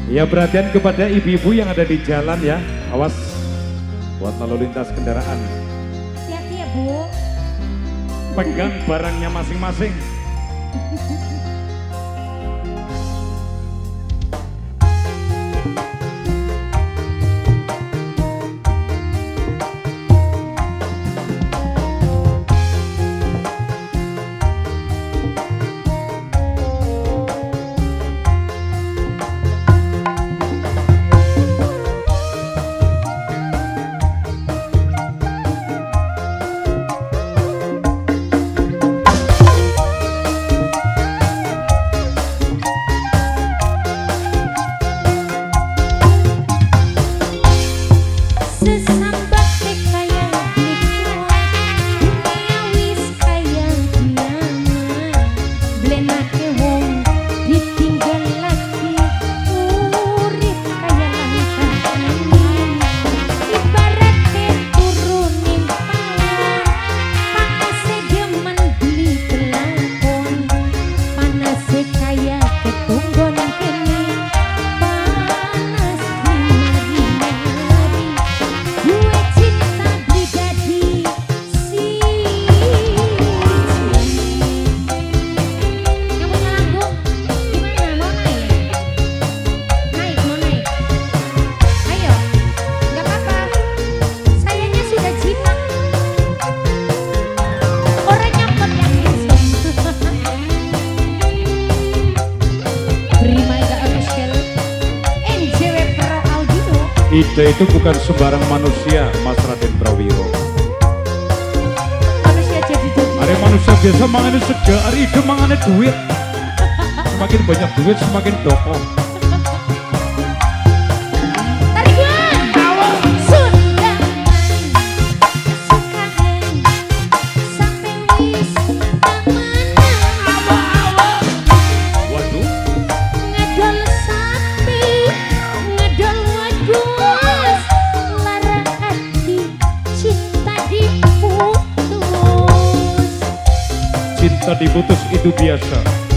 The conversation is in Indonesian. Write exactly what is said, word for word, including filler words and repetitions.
Ya, perhatian kepada ibu-ibu yang ada di jalan ya. Awas buat lalu lintas kendaraan. Hati-hati ya, Bu. Pegang barangnya masing-masing. Ide itu bukan sembarang manusia, Mas Raden Prawiro. Manusia jadi-jadi. Ada manusia biasa mangane sega, hari ide mangane duit. Semakin banyak duit, semakin dokoh. Cinta diputus itu biasa.